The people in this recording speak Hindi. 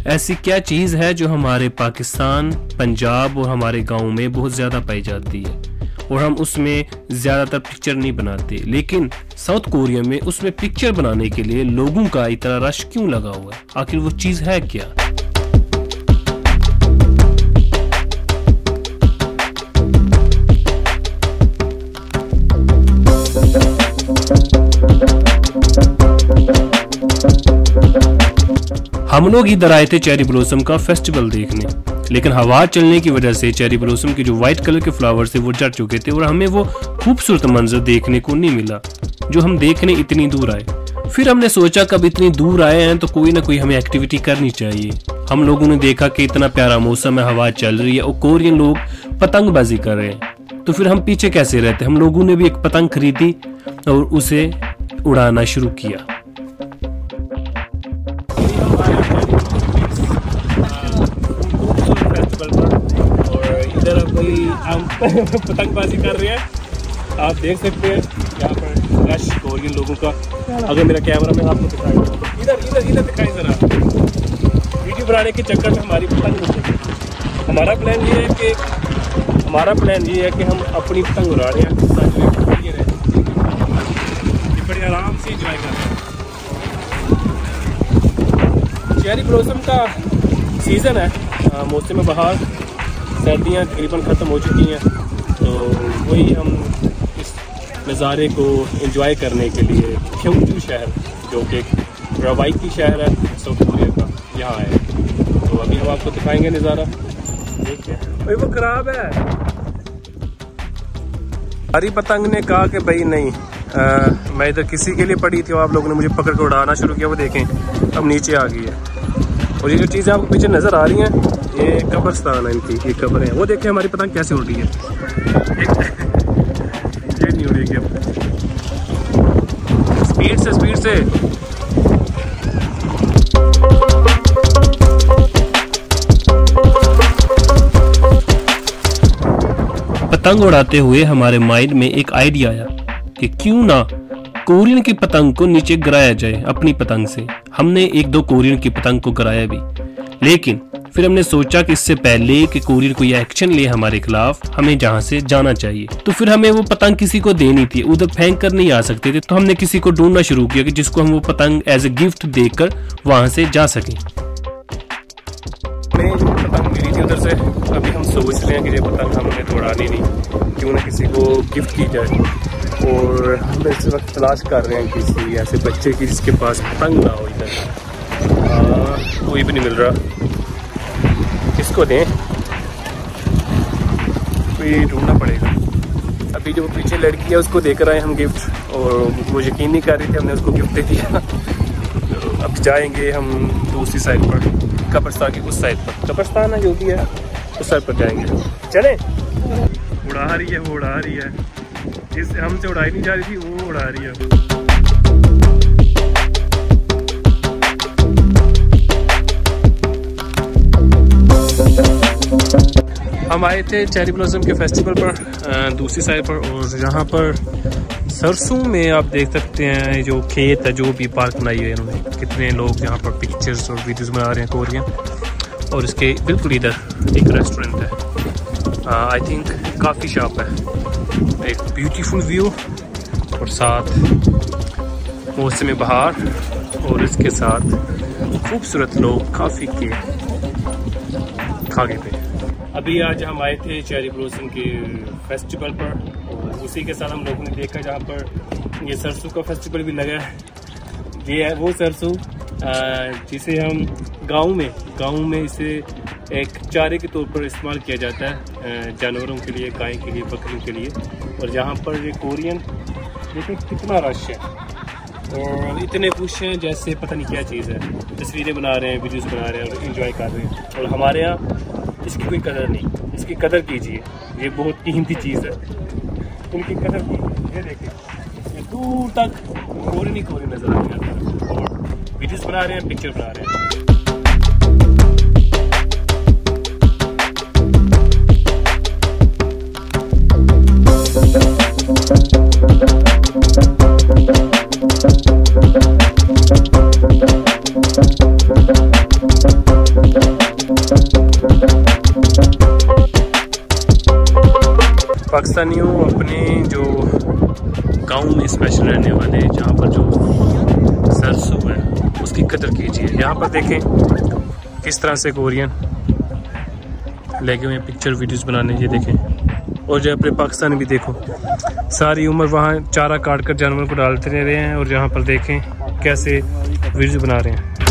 ऐसी क्या चीज़ है जो हमारे पाकिस्तान, पंजाब और हमारे गांव में बहुत ज़्यादा पाई जाती है और हम उसमें ज़्यादातर पिक्चर नहीं बनाते, लेकिन साउथ कोरिया में उसमें पिक्चर बनाने के लिए लोगों का इतना रश क्यों लगा हुआ है? आखिर वो चीज़ है क्या? हम लोग इधर आए थे चेरी ब्लॉसम का फेस्टिवल देखने, लेकिन हवा चलने की वजह से चेरी ब्लॉसम के जो व्हाइट कलर के फ्लावर्स थे वो झड़ चुके थे और हमें वो खूबसूरत मंजर देखने को नहीं मिला जो हम देखने इतनी दूर आए। फिर हमने सोचा कब इतनी दूर आए हैं तो कोई ना कोई हमें एक्टिविटी करनी चाहिए। हम लोगों ने देखा कि इतना प्यारा मौसम है, हवा चल रही है और कोरियन लोग पतंगबाजी कर रहे हैं, तो फिर हम पीछे कैसे रहते। हम लोगों ने भी एक पतंग खरीदी और उसे उड़ाना शुरू किया। इधर हम पतंगबाजी कर रहे हैं, आप देख सकते हैं यहाँ पर रश कोरियन लोगों का। अगर मेरा कैमरा मैं आपको दिखाएगा, इधर दिखाई जरा। वीडियो बनाने के चक्कर में हमारी पतंग उड़ गई। हमारा प्लान ये है कि हम अपनी पतंग उड़ा रहे हैं, बड़ी आराम से इंजॉय कर रहे हैं। चेरी ब्लॉसम का सीज़न है, मौसम बहार, सर्दियाँ तकरीबन ख़त्म हो चुकी हैं, तो वही हम इस नज़ारे को एंजॉय करने के लिए क्योंजू शहर, जो कि एक रवायती शहर है साउथ कोरिया का, यहाँ है। तो अभी हम आपको दिखाएंगे नज़ारा। देखिए भाई वो ख़राब है। हरी पतंग ने कहा कि भाई नहीं, मैं इधर किसी के लिए पड़ी थी और आप लोगों ने मुझे पकड़ कर उड़ाना शुरू किया। वो देखें अब नीचे आ गई है। और ये जो चीज़ें आपको पीछे नज़र आ रही हैं ये कब्रिस्तान है, इनकी ये कब्र है। वो देखें हमारी पतंग कैसे उड़ रही है। ये नहीं उड़ेगी अब, स्पीड से पतंग उड़ाते हुए हमारे माइंड में एक आइडिया आया कि क्यों ना कोरियन की पतंग को नीचे गिराया जाए अपनी पतंग से। हमने एक दो कोरियन की पतंग को गिराया भी, लेकिन फिर हमने सोचा कि इससे पहले कि कोरियन कोई एक्शन ले हमारे खिलाफ, हमें जहाँ से जाना चाहिए। तो फिर हमें वो पतंग किसी को देनी थी, उधर फेंक कर नहीं आ सकते थे, तो हमने किसी को ढूंढना शुरू किया कि जिसको हम वो पतंग एज ए गिफ्ट देकर वहां से जा सकें। हमें जो पतंग मिली थी उधर से, अभी हम सोच रहे हैं कि ये पतंग हमने तो उड़ानी नहीं, क्यों ना किसी को गिफ्ट की जाए। और हम इस वक्त तलाश कर रहे हैं किसी ऐसे बच्चे की जिसके पास पतंग ना हो। इधर कोई भी नहीं मिल रहा, किसको दें, कोई ढूंढना पड़ेगा। अभी जो पीछे लड़की है उसको देकर आए हम गिफ्ट, और वो यकीन नहीं कर रही थी, हमने उसको गिफ्ट दे दिया। तो अब जाएंगे हम दूसरी साइड पर, कब्रिस्तान की उस साइड पर, कब्रिस्तान है जो भी है उस साइड पर जाएंगे। चले, उड़ा रही है वो, उड़ा रही है, जिससे हमसे उड़ाई नहीं जा रही थी वो उड़ा रही है। हम आए थे चेरी ब्लॉसम के फेस्टिवल पर दूसरी साइड पर, और यहाँ पर सरसों में आप देख सकते हैं जो खेत है, जो भी पार्क बनाई है इन्होंने, कितने लोग यहाँ पर पिक्चर्स और वीडियोस बना रहे हैं कोरियन। और इसके बिल्कुल इधर एक रेस्टोरेंट है, आई थिंक काफ़ी शॉप है। एक ब्यूटीफुल व्यू और साथ मौसम बहार, और इसके साथ खूबसूरत लोग काफ़ी के खागे पे। अभी आज हम आए थे चेरी ब्लॉसम के फेस्टिवल पर, और उसी के साथ हम लोगों ने देखा जहाँ पर ये सरसों का फेस्टिवल भी लगा है। ये है वो सरसों जिसे हम गांव में इसे एक चारे के तौर पर इस्तेमाल किया जाता है, जानवरों के लिए, गाय के लिए, बकरी के लिए। और जहाँ पर ये कोरियन देखिए कितना रश है, और इतने खुश हैं जैसे पता नहीं क्या चीज़ है, तस्वीरें बना रहे हैं, वीडियोस बना रहे हैं और एंजॉय कर रहे हैं। और हमारे यहाँ इसकी कोई कदर नहीं, इसकी कदर कीजिए, ये बहुत कीमती चीज़ है, इनकी कदर कीजिए। ये देखिए दूर तक कोरियन ही कोरियन नजर आ रहे हैं, और वीडियोस बना रहे हैं, पिक्चर बना रहे हैं। पाकिस्तानियों अपने जो गांव में स्पेशल रहने वाले, जहाँ पर जो सरसों है उसकी कदर कीजिए। यहाँ पर देखें किस तरह से कोरियन लगे हुए पिक्चर वीडियोस बनाने, ये देखें। और जो अपने पाकिस्तानी भी देखो, सारी उम्र वहाँ चारा काट कर जानवर को डालते रह रहे हैं, और यहाँ पर देखें कैसे वीडियोस बना रहे हैं।